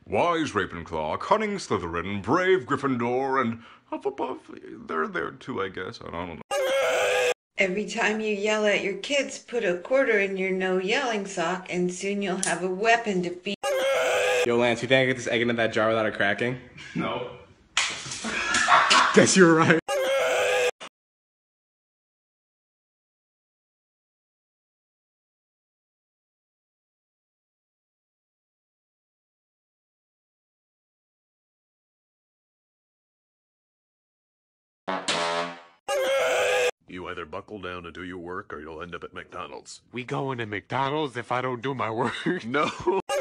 Wise Ravenclaw, cunning Slytherin, brave Gryffindor, and Hufflepuff. They're there too, I guess. I don't know. Every time you yell at your kids, put a quarter in your no yelling sock, and soon you'll have a weapon to beat. Yo, Lance, you think I get this egg into that jar without it cracking? No. Guess you're right. You either buckle down and do your work or you'll end up at McDonald's. We going to McDonald's if I don't do my work? No.